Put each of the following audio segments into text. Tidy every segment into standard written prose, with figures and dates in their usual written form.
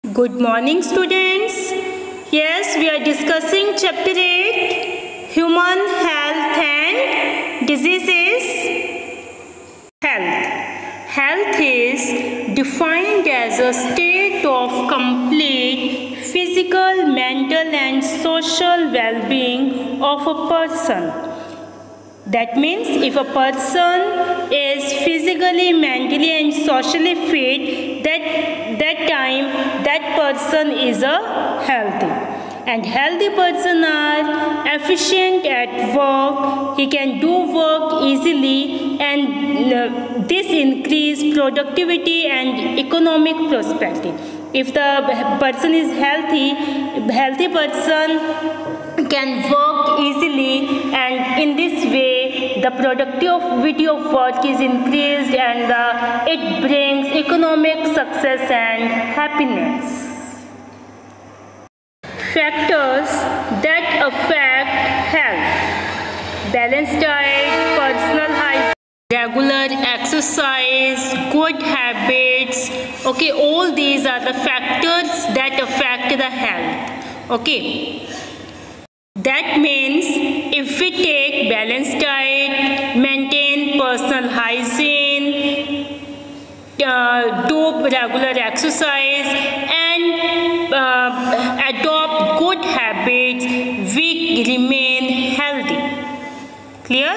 Good morning, students. Yes, we are discussing chapter 8, Human Health and Diseases. Health. Health is defined as a state of complete physical, mental and social well-being of a person. That means if a person is physically, mentally and socially fit, that time that person is a healthy. And healthy person are efficient at work, he can do work easily, and this increase productivity and economic prosperity. If the person is healthy person can work easily, and in this way the productivity of work is increased and it brings economic success and happiness. Factors that affect health: balanced diet, personal hygiene, regular exercise, good habits. Okay, all these are the factors that affect the health. Okay, that means if we take balanced diet, maintain personal hygiene, do regular exercise and adopt good habits, we remain healthy. Clear?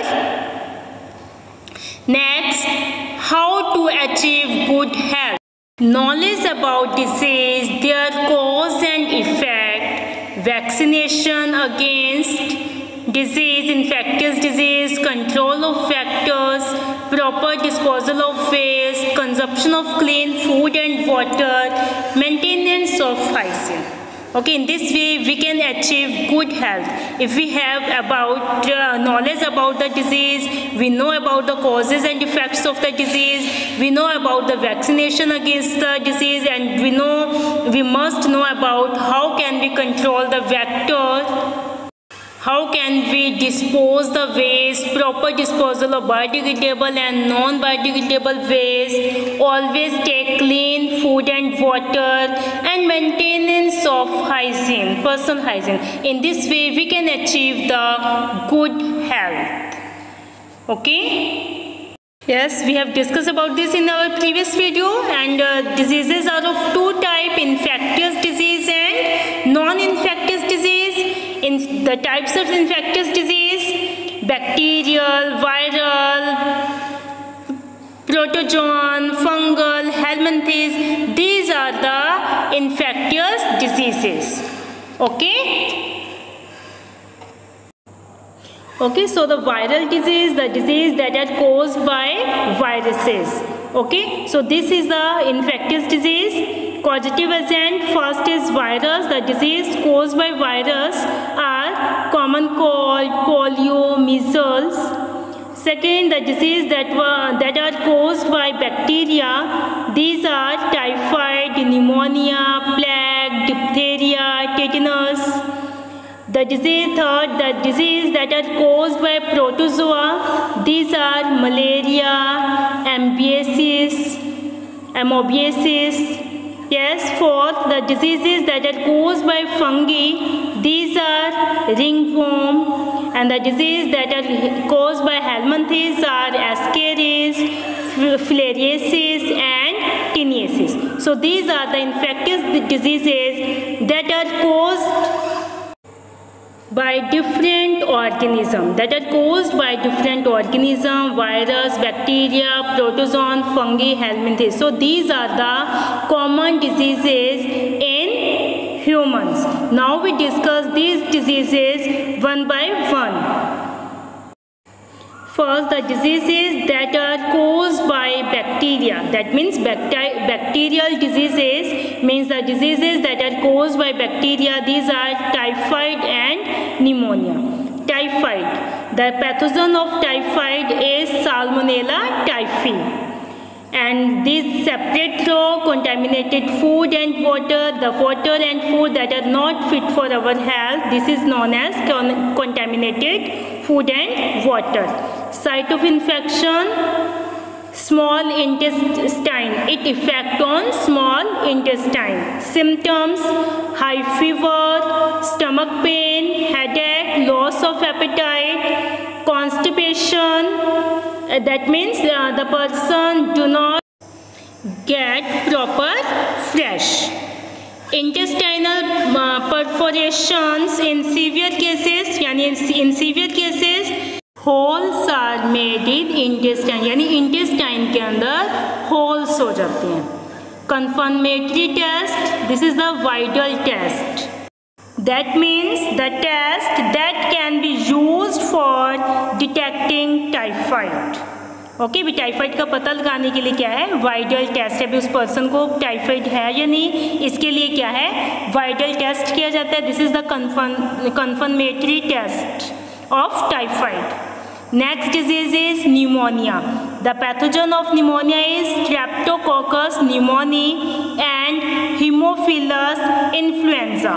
Next, how to achieve good health. Knowledge about disease, their cause and effect, vaccination against disease, infectious disease, control of factors, proper disposal of waste, consumption of clean food and water, maintenance of hygiene. Okay, in this way we can achieve good health. If we have about knowledge about the disease, we know about the causes and effects of the disease, we know about the vaccination against the disease, and we must know about how can we control the vector, how can we dispose the waste, proper disposal of biodegradable and non-biodegradable waste, always take clean food and water, and maintenance of hygiene, personal hygiene. In this way we can achieve the good health. Okay? Yes, we have discussed about this in our previous video, and diseases are of two types, infectious disease and non-infectious disease. In the types of infectious disease, bacterial, viral, protozoan, fungal, helminthes, these are the infectious diseases. Okay? Okay, so the viral disease, the disease that are caused by viruses. Okay, so this is the infectious disease. Causative agent, first is virus. The disease caused by virus are common cold, polio, measles. Second, the disease that are caused by bacteria. These are typhoid, pneumonia, plague, diphtheria, tetanus. The disease that are caused by protozoa. These are malaria, amoebiasis. Yes, fourth, the diseases that are caused by fungi. These are ringworm, and the disease that are caused by helminthes are ascaris, filariasis and teniasis. So these are the infectious diseases that are caused by different organisms, virus, bacteria, protozoan, fungi, helminthes. So these are the common diseases in humans. Now we discuss these diseases one by one. First, the diseases that are caused by bacteria. That means bacterial diseases means the diseases that are caused by bacteria. These are typhoid and pneumonia. Typhoid. The pathogen of typhoid is Salmonella typhi. And these separate through contaminated food and water, the water and food that are not fit for our health. This is known as contaminated food and water. Site of infection, small intestine. It affect on small intestine. Symptoms: high fever, stomach pain, headache, loss of appetite, constipation. That means the person do not get proper fresh. Intestinal perforations in severe cases, यानी in severe cases holes are made in intestine, यानी intestine के अंदर holes हो जाते हैं. Confirmatory test, this is the vital test. That means the test that can be used for detecting typhoid. Okay भी typhoid का पता लगाने के लिए क्या है, वाइडल टेस्ट है. अभी उस पर्सन को टाइफाइड है या नहीं, इसके लिए क्या है, वाइडल टेस्ट किया जाता है. This is the confirmatory test of typhoid. Next disease is pneumonia. The pathogen of pneumonia is streptococcus pneumoniae and haemophilus influenzae.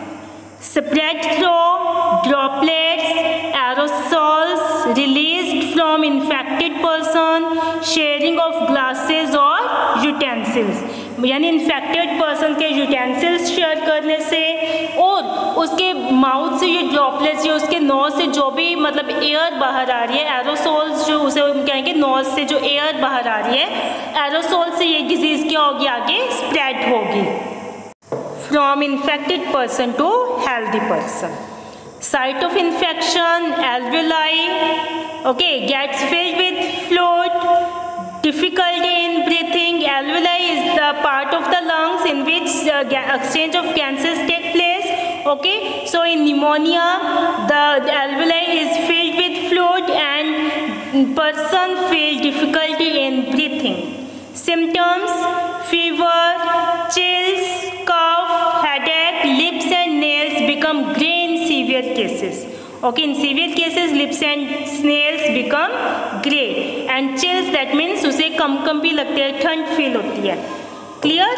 Spread through droplets, aerosols released from infected person, sharing of glasses or utensils. यानी infected person के utensils share करने से और उसके mouth से ये droplets, ये उसके नोज से जो भी मतलब एयर बाहर आ रही है, एरोसोल्स जो उसे हम कहेंगे, नोज से जो एयर बाहर आ रही है, एरोसोल से ये डिजीज़ क्या होगी, आगे स्प्रेड होगी from infected person to healthy person. Site of infection, alveoli, okay, gets filled with fluid, difficulty in breathing. Alveoli is the part of the lungs in which exchange of gases take place. Okay, so in pneumonia, the alveoli is filled with fluid and person feel difficulty in breathing. Symptoms: fever, chills, cough, headache, lips and nails become grey in severe cases. Okay, in severe cases lips and nails become grey and chills, that means उसे कम भी लगती है, ठंड feel होती है. Clear?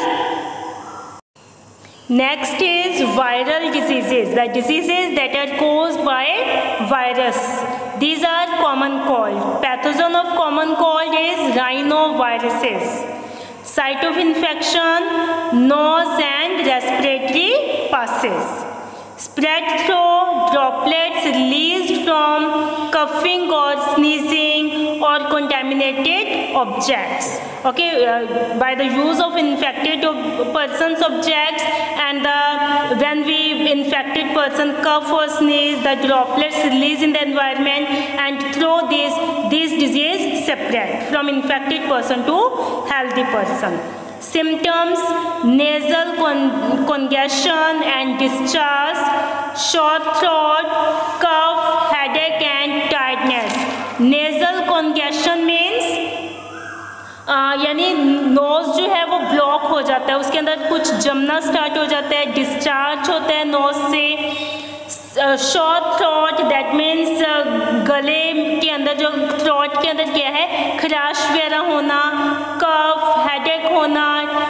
Next is viral diseases. The diseases that are caused by virus. These are common cold. Pathogen of common cold is rhinoviruses. Site of infection: nose and respiratory passes. Spread through droplets released from coughing or sneezing or contaminated objects. Okay, by the use of infected person's objects, and when we infected person cough or sneeze, the droplets release in the environment, and through these disease separate from infected person to healthy person. Symptoms: nasal congestion and discharge, sore throat, cough, headache and tiredness. Nasal congestion means यानी nose जो है वो block हो जाता है, उसके अंदर कुछ जमना स्टार्ट हो जाता है, डिस्चार्ज होता है नोज से. शॉर्ट थ्रोट, दैट मीन्स गले के अंदर जो थ्रोट के अंदर क्या है, खराश वगैरह होना, कफ, हेडेक होना,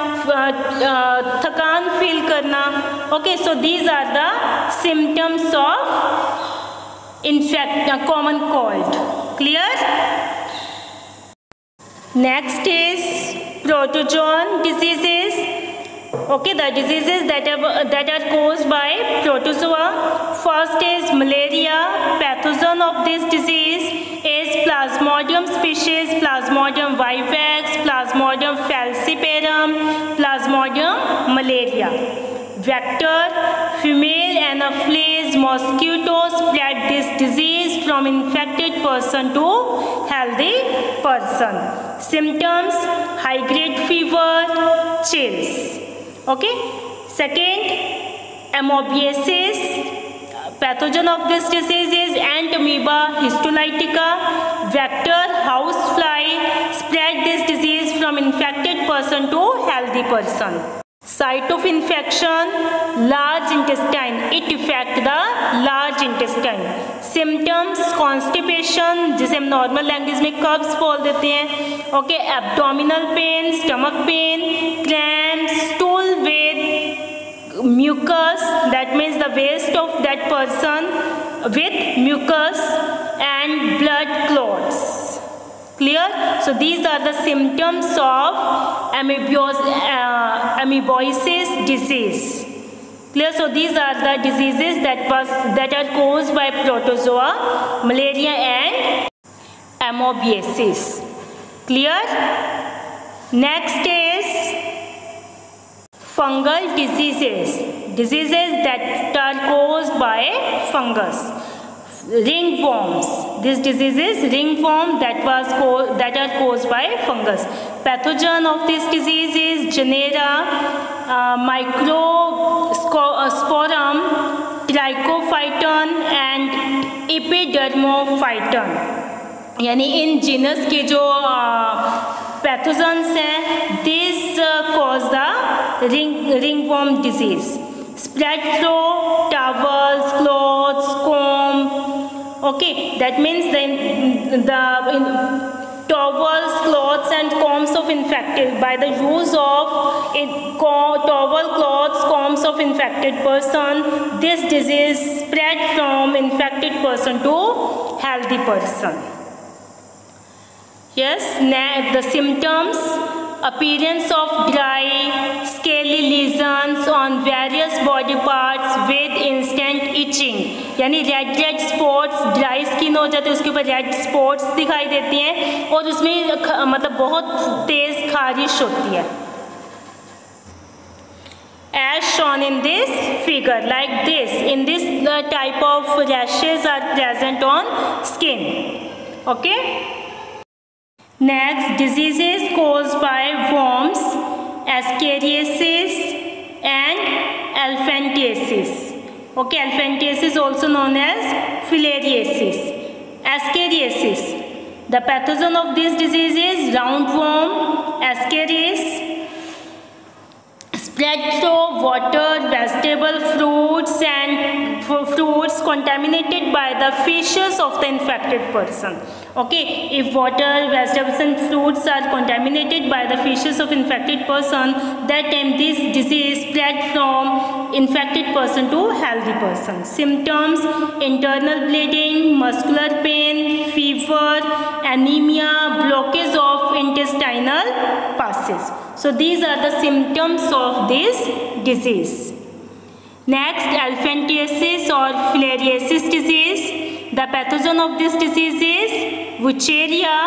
थकान फील करना. Okay, so these are the symptoms of common cold. Clear? Next is protozoan diseases. Okay, the diseases that are caused by protozoa. First is malaria. Pathogen of this disease is Plasmodium species, Plasmodium vivax, Plasmodium falciparum, Plasmodium malaria. Vector: female Anopheles mosquito spread this disease from infected person to healthy person. Symptoms: high grade fever, chills. Okay. Second, amoebiasis. Pathogen of this disease is Entamoeba histolytica. Vector: housefly spread this disease from infected person to healthy person. Site of infection: large intestine. It affects the large intestine. Symptoms: constipation, जिसे हम normal language में कब्ज बोल देते हैं. Okay, abdominal pain, stomach pain, cramps, stool with mucus, that means the waste of that person with mucus and blood clots. Clear? So these are the symptoms of amoeboisis disease. Clear? So these are the diseases that are caused by protozoa, malaria and amoebiasis. Clear? Next is fungal diseases. Diseases that are caused by fungus. Ringworms. This disease is ringworm that are caused by fungus. Pathogen of this disease is Genera, Microsporum, Trichophyton and Epidermophyton. यानी इन genus के जो pathogens हैं, this cause the ringworm disease. Spread through towels, clothes, comb. Okay, that means the towels, clothes and combs of infected, by the use of towel, clothes, combs of infected person, this disease spread from infected person to healthy person. Yes, the symptoms: appearance of dry, scaly lesions on various body parts with instant itching. यानी red spots, dry skin हो जाती है, उसके ऊपर red spots दिखाई देती हैं और उसमें मतलब बहुत तेज खारिश होती है. As shown in this figure, like this. In this, the type of rashes are present on skin. Okay. Next, diseases caused by worms, Ascariasis and Elephantiasis. Okay, Elephantiasis also known as Filariasis. Ascariasis. The pathogen of this disease is roundworm, Ascaris. Spread through water, vegetable, fruits and fruits contaminated by the feces of the infected person. Okay, if water, vegetables and fruits are contaminated by the feces of infected person, that time this disease spread from infected person to healthy person. Symptoms: internal bleeding, muscular pain, fever, anemia, blockage of intestinal passage. So these are the symptoms of this disease. Next, elephantiasis or filariasis disease. The pathogen of this disease is Wucheria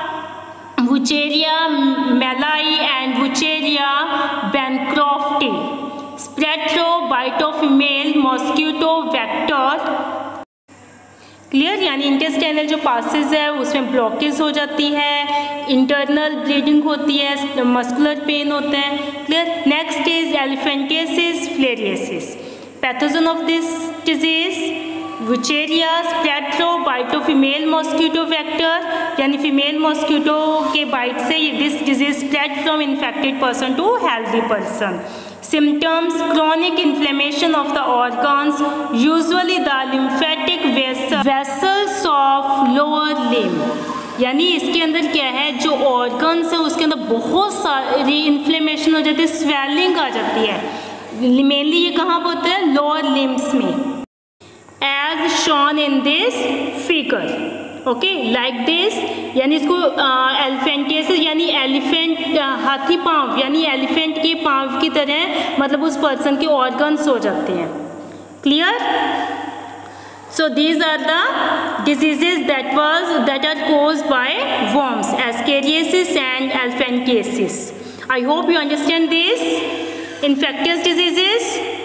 malai and Wucheria bancrofti. Spread through bite of female mosquito vector. Clear? यानी intestinal जो passage है उसमें blockage हो जाती है, internal bleeding होती है, muscular pain होता है. Clear? Next is elephantiasis filariasis. Pathogen of this disease Wuchereria, spread through bite of female mosquito vector, यानी फीमेल मॉस्किटो के बाइट से this disease spread from infected person to healthy person. Symptoms: chronic inflammation of the organs, usually the lymphatic vessels of lower limb. यानी इसके अंदर क्या है, जो organs है उसके अंदर बहुत सारी इन्फ्लेमेशन हो जाती है, स्वेलिंग आ जाती है. मेनली ये कहाँ पर होता है? लोअर लिम्स में, as shown in this figure. Okay, like this. यानी इसको एलिफेंटियासिस यानी एलिफेंट, हाथी पाँव यानी एलिफेंट के पाँव की तरह मतलब उस पर्सन के ऑर्गन्स हो जाते हैं. Clear? So these are the diseases that are caused by worms, ascariasis and elephantiasis. I hope you understand this infectious diseases.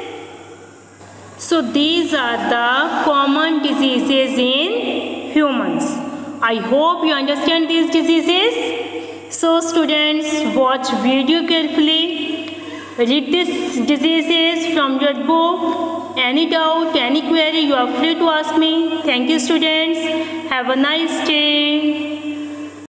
So these are the common diseases in humans. I hope you understand these diseases. So students, watch video carefully. Read these diseases from your book. Any doubt, any query, you are free to ask me. Thank you students. Have a nice day.